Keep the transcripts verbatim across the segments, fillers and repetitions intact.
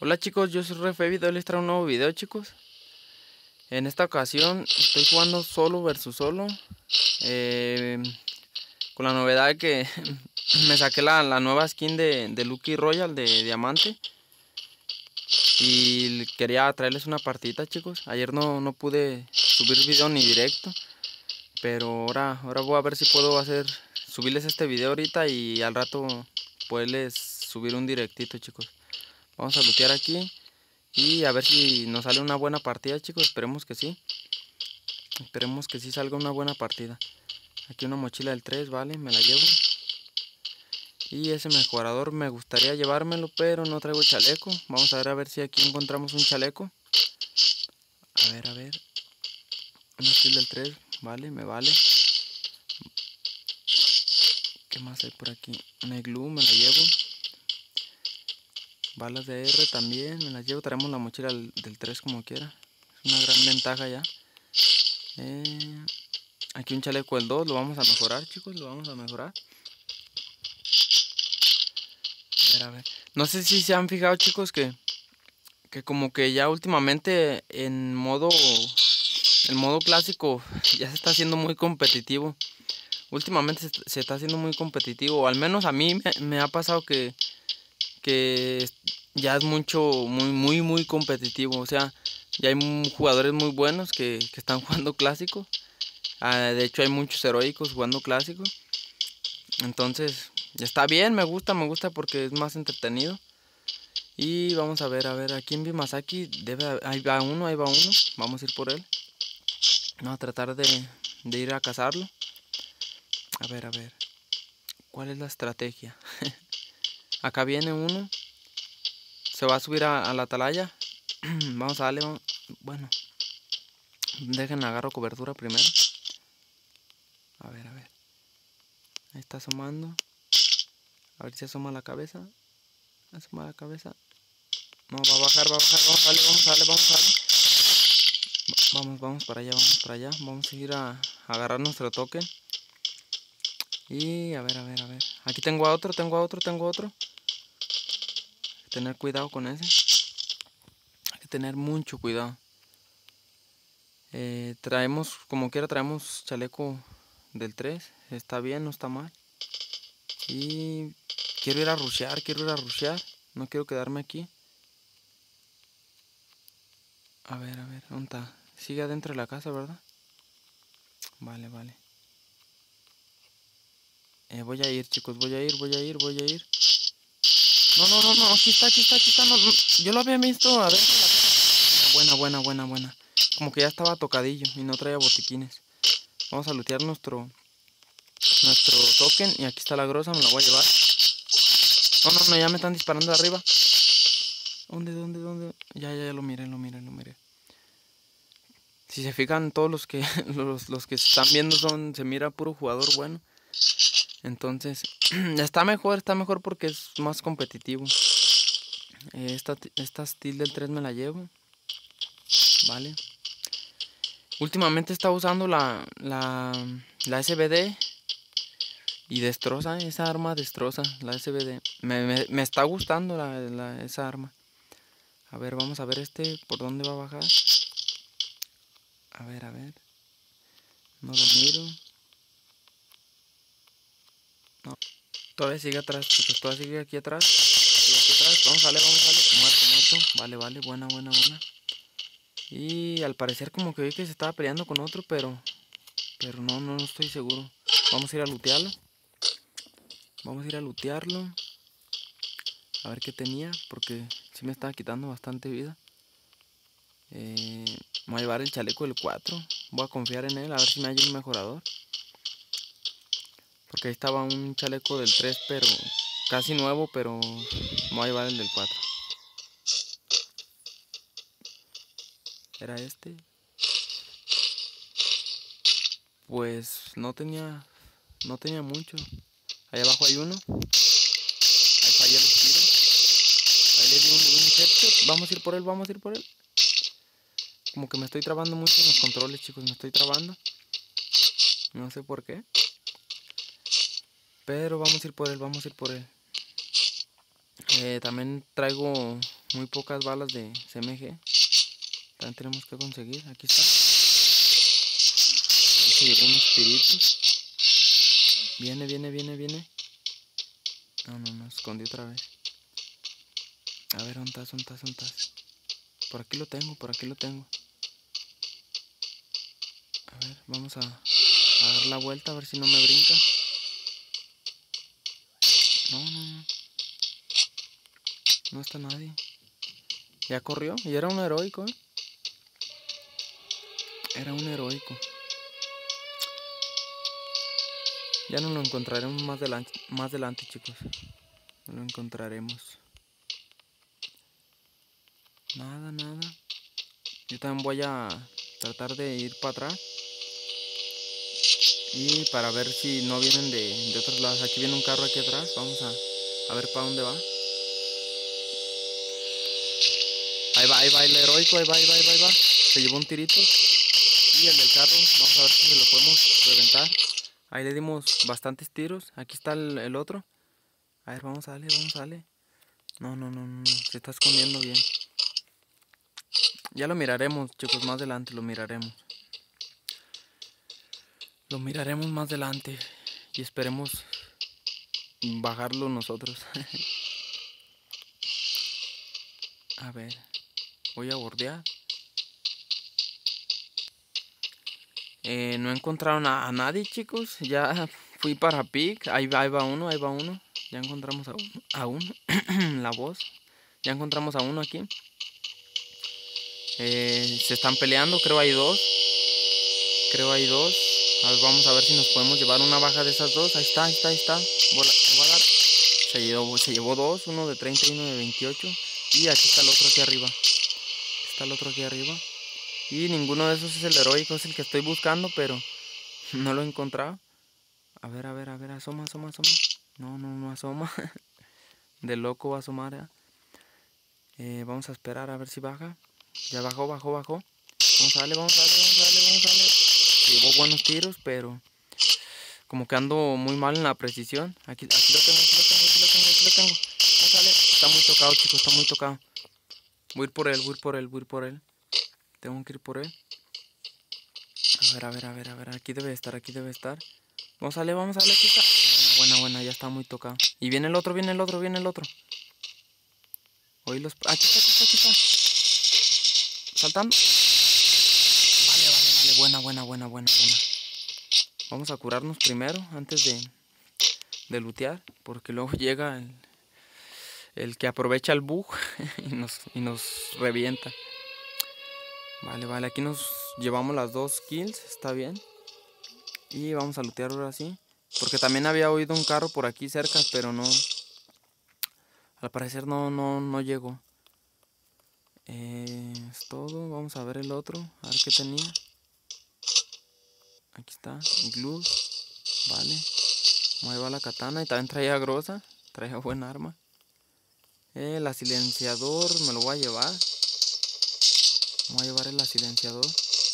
Hola chicos, yo soy Refevid, hoy les traigo un nuevo video chicos. En esta ocasión estoy jugando solo versus solo, eh, con la novedad de que me saqué la, la nueva skin de, de Lucky Royal de diamante. Y quería traerles una partida chicos. Ayer no, no pude subir video ni directo, pero ahora, ahora voy a ver si puedo hacer subirles este video ahorita y al rato poderles subir un directito chicos. Vamos a lootear aquí y a ver si nos sale una buena partida chicos, esperemos que sí. Esperemos que sí salga una buena partida. Aquí una mochila del tres, vale, me la llevo. Y ese mejorador me gustaría llevármelo, pero no traigo el chaleco. Vamos a ver a ver si aquí encontramos un chaleco. A ver, a ver. Una skill del tres, vale, me vale. ¿Qué más hay por aquí? Una igloo, me la llevo. Balas de R también, me las llevo. Traemos la mochila del tres como quiera. Es una gran ventaja ya. Eh, aquí un chaleco del dos, lo vamos a mejorar chicos, lo vamos a mejorar. A ver, a ver. No sé si se han fijado chicos que, que como que ya últimamente en modo, en modo clásico ya se está haciendo muy competitivo. Últimamente se, se está haciendo muy competitivo, o al menos a mí me, me ha pasado que, que ya es mucho, muy, muy, muy competitivo. O sea, ya hay jugadores muy buenos que, que están jugando clásico. Ah, de hecho hay muchos heroicos jugando clásico. Entonces, está bien, me gusta, me gusta porque es más entretenido. Y vamos a ver, a ver, aquí en Bimasaki debe, ahí va uno, ahí va uno. Vamos a ir por él. Vamos a tratar de, de ir a cazarlo. A ver, a ver. ¿Cuál es la estrategia? Acá viene uno. Se va a subir a, a la atalaya. Vamos a darle, vamos. Bueno. Dejen agarro cobertura primero. A ver, a ver. Ahí está asomando. A ver si asoma la cabeza. Asoma la cabeza. No, va a bajar, va a bajar. Vamos a darle, vamos a darle, vamos a darle. Vamos, vamos para allá, vamos para allá. Vamos a ir a, a agarrar nuestro token. Y a ver, a ver, a ver. Aquí tengo a otro, tengo a otro, tengo a otro. Hay que tener cuidado con ese. Hay que tener mucho cuidado. Eh, traemos, como quiera, traemos chaleco del tres. Está bien, no está mal. Y quiero ir a rushear, quiero ir a rushear. No quiero quedarme aquí. A ver, a ver, ¿dónde está? Sigue adentro de la casa, ¿verdad? Vale, vale. Eh, voy a ir, chicos, voy a ir, voy a ir, voy a ir. No, no, no, no, aquí está, aquí está, aquí está. No, no. Yo lo había visto adentro de la casa. Buena, buena, buena, buena. Como que ya estaba tocadillo y no traía botiquines. Vamos a lootear nuestro nuestro token. Y aquí está la grosa, me la voy a llevar. No, no, no, ya me están disparando de arriba. ¿Dónde, dónde, dónde? Ya, ya, ya lo miré, lo miré, lo miré. Si se fijan, todos los que los, los que están viendo son, se mira puro jugador bueno. Entonces, está mejor, está mejor porque es más competitivo. Eh, esta, esta steel del tres me la llevo. Vale. Últimamente está usando la, la, la S B D. Y destroza, esa arma destroza, la S B D. Me, me, me está gustando la, la, esa arma. A ver, vamos a ver este, por dónde va a bajar. A ver, a ver. No lo miro. No. Todavía sigue atrás, chicos. Todavía sigue aquí atrás. Sigue aquí atrás. Vamos, vale, vamos, vale. Muerto, muerto. Vale, vale. Buena, buena, buena. Y al parecer como que vi que se estaba peleando con otro, pero... Pero no, no, no estoy seguro. Vamos a ir a lootearlo. Vamos a ir a lootearlo. A ver qué tenía, porque sí me estaba quitando bastante vida. Eh, me voy a llevar el chaleco del cuatro. Voy a confiar en él, a ver si me hay un mejorador. Porque ahí estaba un chaleco del tres, pero casi nuevo, pero me voy a llevar el del cuatro. ¿Era este? Pues no tenía, no tenía mucho. Ahí abajo hay uno. Ahí fallé los tiros. Ahí le di un, un headshot. Vamos a ir por él, vamos a ir por él. Como que me estoy trabando mucho en los controles, chicos. Me estoy trabando. No sé por qué. Pero vamos a ir por él, vamos a ir por él. Eh, también traigo muy pocas balas de C M G. También tenemos que conseguir. Aquí está. Ahí se llevó unos tiritos. Viene, viene, viene, viene. No, no, no, escondí otra vez. A ver, ¿dónde estás? ¿Dónde estás? ¿Dónde estás? Por aquí lo tengo, por aquí lo tengo. A ver, vamos a, a dar la vuelta, a ver si no me brinca. No, no, no. No está nadie. Ya corrió. Y era un heroico, ¿eh? Era un heroico. Ya no lo encontraremos más adelante, más adelante, chicos. No lo encontraremos. Nada, nada. Yo también voy a tratar de ir para atrás. Y para ver si no vienen de, de otros lados. Aquí viene un carro aquí atrás. Vamos a, a ver para dónde va. Ahí va, ahí va el heroico. Ahí va, ahí va, ahí va, ahí va. Se llevó un tirito. Y el del carro. Vamos a ver si se lo podemos reventar. Ahí le dimos bastantes tiros. Aquí está el, el otro. A ver, vamos a darle, vamos a darle. No, no, no, no, no. Se está escondiendo bien. Ya lo miraremos, chicos. Más adelante lo miraremos. Lo miraremos más adelante. Y esperemos bajarlo nosotros. A ver. Voy a bordear. Eh, no encontraron a, a nadie, chicos. Ya fui para Pic. Ahí va, ahí va uno, ahí va uno. Ya encontramos a uno. A uno. La voz. Ya encontramos a uno aquí. Eh, se están peleando, creo hay dos. Creo hay dos. A ver, vamos a ver si nos podemos llevar una baja de esas dos. Ahí está, ahí está, ahí está. Voy a, voy a dar. Se llevó, se llevó dos, uno de treinta y uno de veintiocho. Y aquí está el otro aquí arriba. Está el otro aquí arriba. Y ninguno de esos es el heroico, es el que estoy buscando, pero no lo he encontrado. A ver, a ver, a ver, asoma, asoma, asoma. No, no, no asoma. De loco va a asomar. ¿eh? Eh, vamos a esperar a ver si baja. Ya bajó, bajó, bajó. Vamos a darle, vamos a darle, vamos a darle, vamos a darle. Llevó buenos tiros, pero como que ando muy mal en la precisión. Aquí, aquí lo tengo, aquí lo tengo, aquí lo tengo, aquí lo tengo. Vamos a darle. Está muy tocado, chicos, está muy tocado. Voy a ir por él, voy a ir por él, voy a ir por él. Tengo que ir por él. A ver, a ver, a ver, a ver. Aquí debe estar, aquí debe estar. Vamos a darle, vamos a darle, aquí está. Buena, buena, buena, ya está muy tocado. Y viene el otro, viene el otro, viene el otro. Oí los... Aquí está, aquí está, aquí está. Saltando. Vale, vale, vale. Buena, buena, buena, buena, buena. Vamos a curarnos primero antes de, de lootear. Porque luego llega el, el que aprovecha el bug y nos, y nos revienta. Vale, vale. Aquí nos llevamos las dos kills. Está bien. Y vamos a lootear ahora sí. Porque también había oído un carro por aquí cerca, pero no... Al parecer no, no, no llegó. Eh, es todo. Vamos a ver el otro. A ver qué tenía. Aquí está. Glue. Vale. Ahí va la katana. Y también traía grosa. Traía buen arma. Eh, el silenciador me lo voy a llevar. Me voy a llevar el silenciador.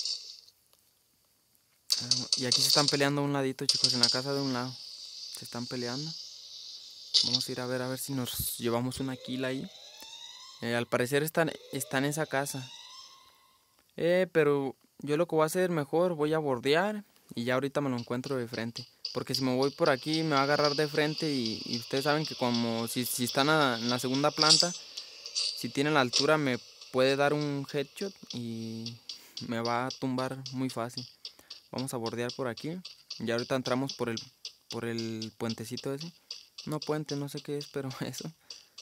Y aquí se están peleando a un ladito, chicos. En la casa de un lado. Se están peleando. Vamos a ir a ver a ver si nos llevamos una kill ahí. Eh, al parecer están, están en esa casa. Eh, pero yo lo que voy a hacer mejor, voy a bordear. Y ya ahorita me lo encuentro de frente. Porque si me voy por aquí me va a agarrar de frente. Y, y ustedes saben que como si, si están a, en la segunda planta, si tienen la altura me puede dar un headshot. Y me va a tumbar muy fácil. Vamos a bordear por aquí. Y ahorita entramos por el, por el puentecito ese. No puente, no sé qué es, pero eso.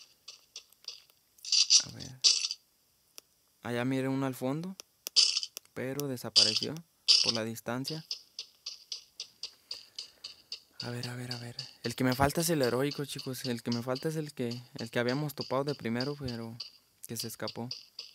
A ver. Allá miré uno al fondo. Pero desapareció por la distancia. A ver, a ver, a ver. El que me falta es el heroico, chicos. El que me falta es el que, el que habíamos topado de primero, pero que se escapó.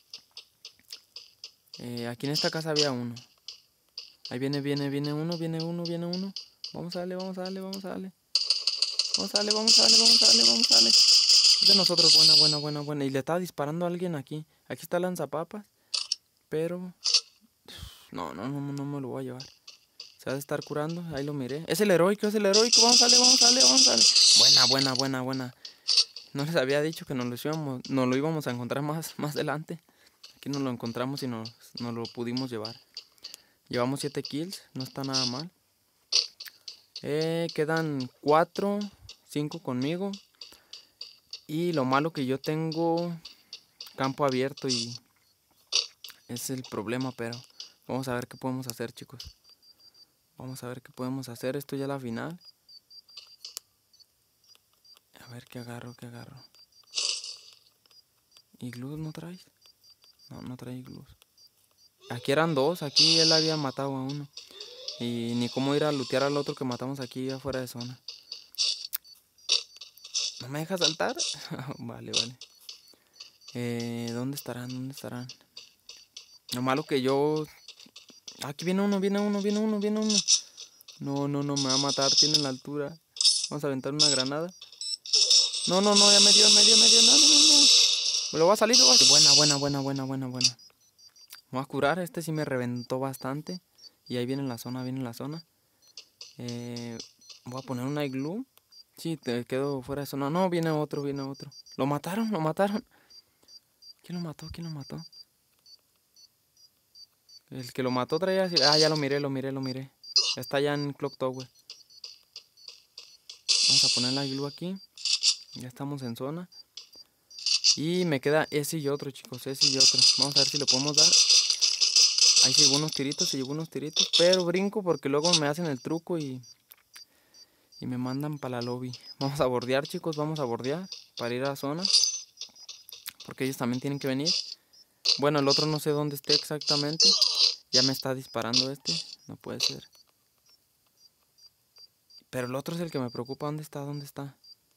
Eh, aquí en esta casa había uno. Ahí viene, viene, viene uno, viene uno, viene uno. Vamos a darle, vamos a darle, vamos a darle. Vamos a darle, vamos a darle, vamos a darle, vamos a darle. Es de nosotros, buena, buena, buena, buena. Y le estaba disparando a alguien aquí. Aquí está lanzapapas. Pero... No, no, no, no me lo voy a llevar. Se va a estar curando, ahí lo miré. Es el heroico, es el heroico. Vamos a darle, vamos a darle, vamos a darle. Buena, buena, buena, buena. No les había dicho que nos lo íbamos, nos lo íbamos a encontrar más, más adelante. Aquí nos lo encontramos y nos, nos lo pudimos llevar. Llevamos siete kills, no está nada mal. Eh, quedan cuatro, cinco conmigo. Y lo malo que yo tengo campo abierto y es el problema, pero vamos a ver qué podemos hacer, chicos. Vamos a ver qué podemos hacer, esto ya es la final. A ver qué agarro, qué agarro. ¿Iglús no traes? No, no trae iglús. Aquí eran dos, aquí él había matado a uno. Y ni cómo ir a lootear al otro que matamos aquí afuera de zona. ¿No me deja saltar? Vale, vale. Eh, ¿Dónde estarán? ¿Dónde estarán? Lo malo que yo... Aquí viene uno, viene uno, viene uno, viene uno. No, no, no, me va a matar, tiene la altura. Vamos a aventar una granada. No, no, no, ya me dio, me dio, me dio. No, no, no, no. Me lo va a salir, lo va a salir. Buena, buena, buena, buena, buena, buena. Me voy a curar, este sí me reventó bastante. Y ahí viene la zona, viene la zona. Eh, voy a poner una iglú. Sí, te quedo fuera de zona. No, viene otro, viene otro. Lo mataron, lo mataron. ¿Quién lo mató? ¿Quién lo mató? El que lo mató traía... Ah, ya lo miré, lo miré, lo miré. Está ya en Clock Tower. Vamos a poner la iglú aquí. Ya estamos en zona. Y me queda ese y otro, chicos. Ese y otro. Vamos a ver si lo podemos dar. Ahí se llevó unos tiritos, se llevó unos tiritos. Pero brinco porque luego me hacen el truco y... Y me mandan para la lobby. Vamos a bordear, chicos. Vamos a bordear para ir a la zona. Porque ellos también tienen que venir. Bueno, el otro no sé dónde esté exactamente. Ya me está disparando este. No puede ser. Pero el otro es el que me preocupa. ¿Dónde está? ¿Dónde está?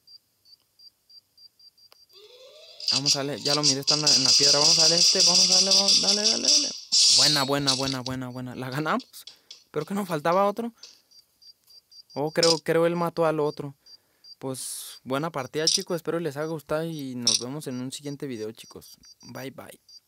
Vamos a darle. Ya lo miré, está en la, en la piedra. Vamos a darle este. Vamos a darle. Vamos, dale, dale, dale. Buena, buena, buena, buena, buena. La ganamos. Pero que nos faltaba otro. Oh, creo, creo él mató al otro. Pues buena partida, chicos. Espero les haya gustado y nos vemos en un siguiente video, chicos. Bye, bye.